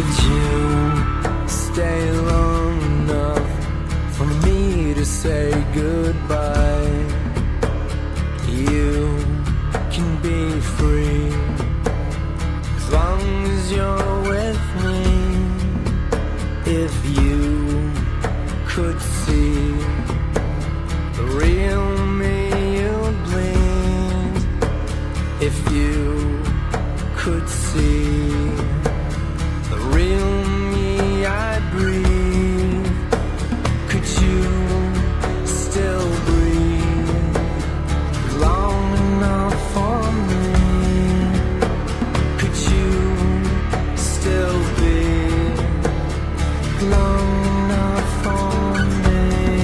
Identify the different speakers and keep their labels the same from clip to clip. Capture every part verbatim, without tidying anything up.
Speaker 1: Could you stay long enough for me to say goodbye? You can be free as long as you're with me. If you could see the real me you'll bleed. If you could see the real me I breathe. Could you still breathe long enough for me? Could you still be long enough for me?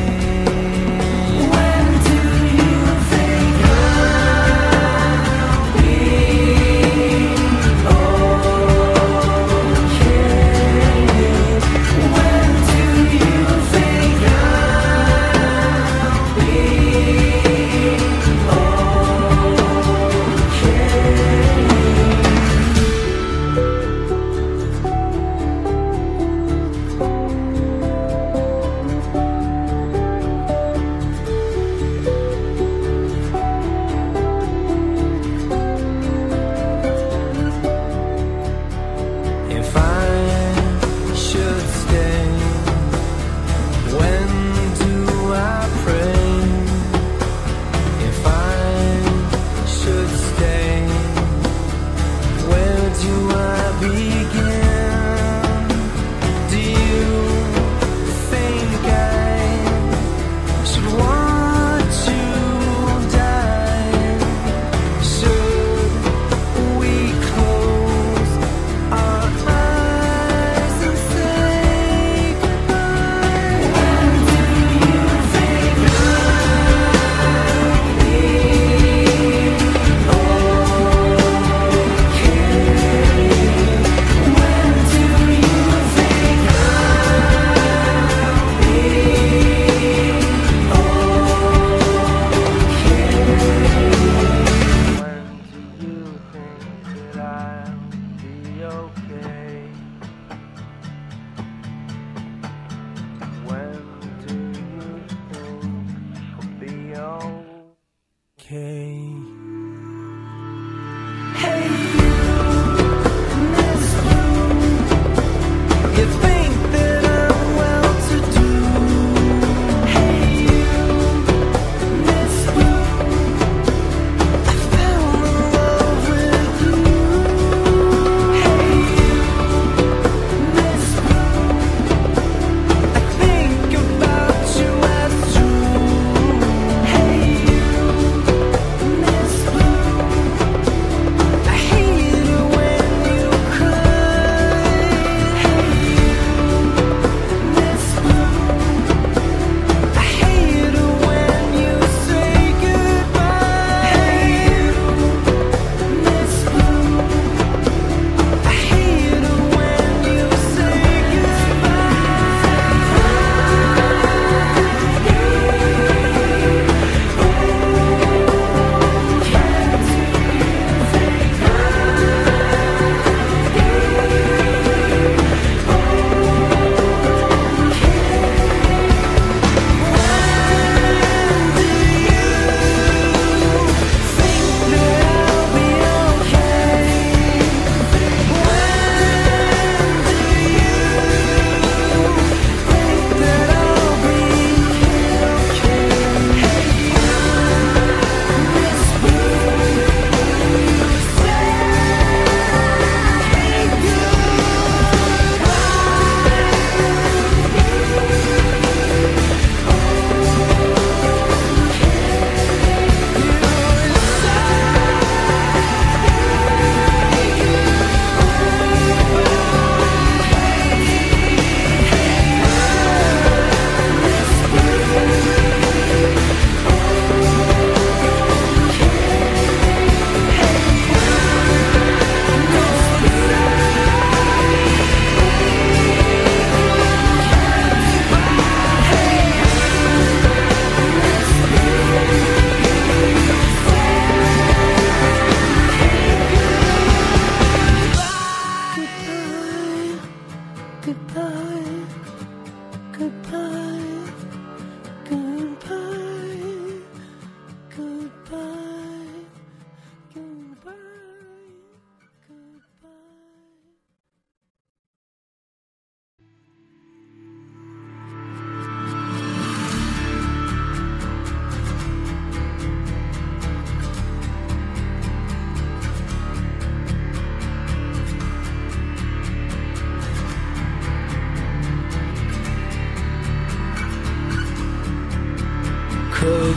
Speaker 1: When do you think I'll be old?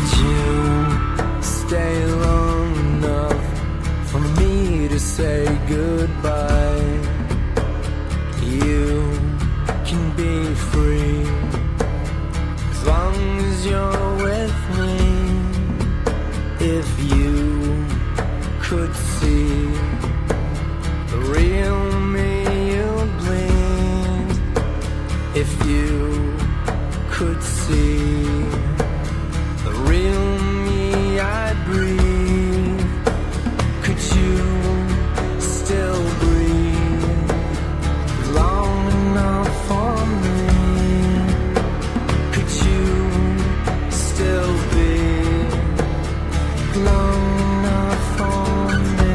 Speaker 1: Could you stay long enough for me to say goodbye? You can be free as long as you're with me. If you could see the real me, you'll bleed. If you could see the real me, I'd breathe. Could you still breathe long enough for me? Could you still be long enough for me?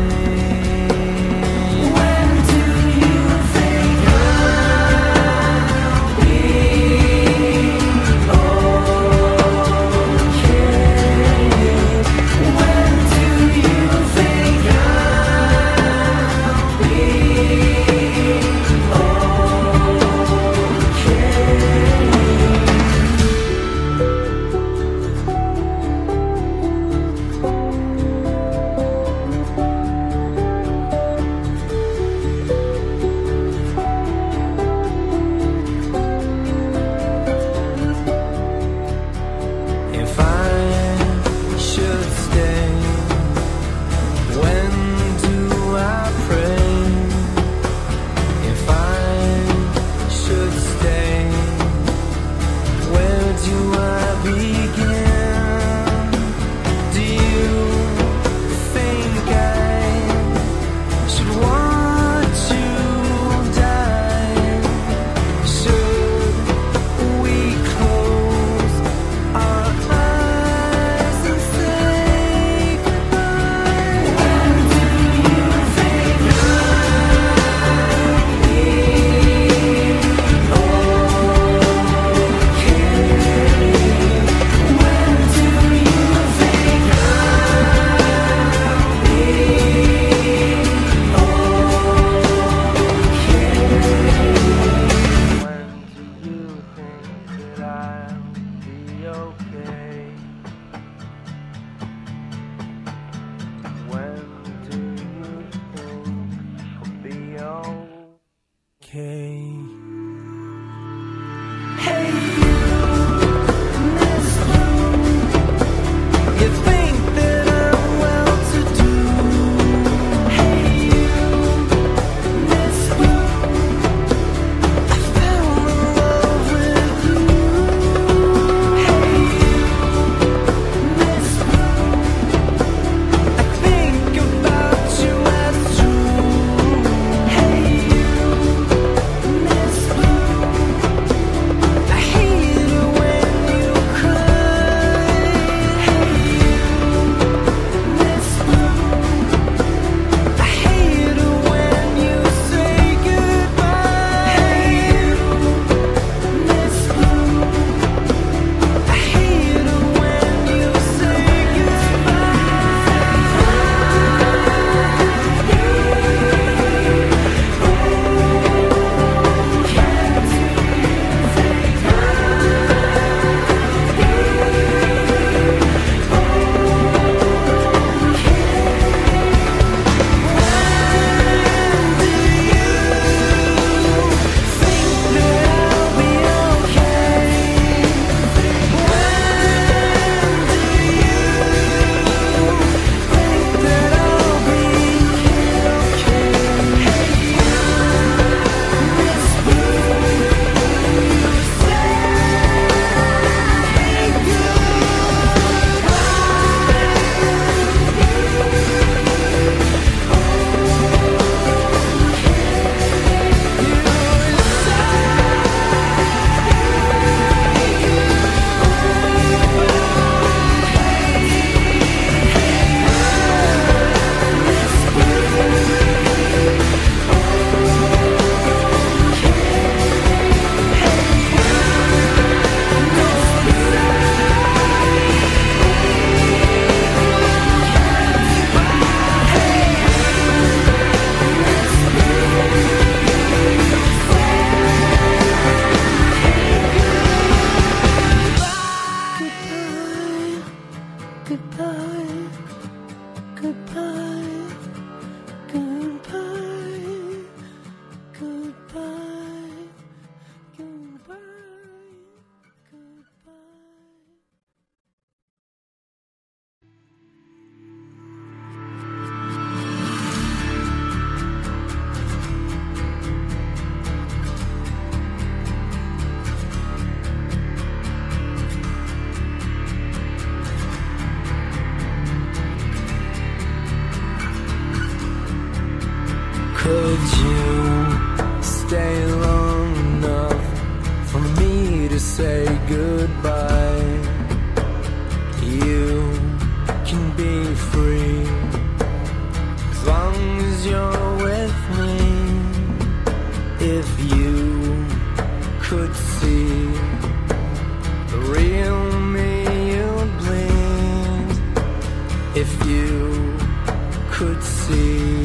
Speaker 1: When do you think I'll be Could you stay long enough for me to say goodbye? You can be free as long as you're with me. If you could see the real me, you'd bleed. If you could see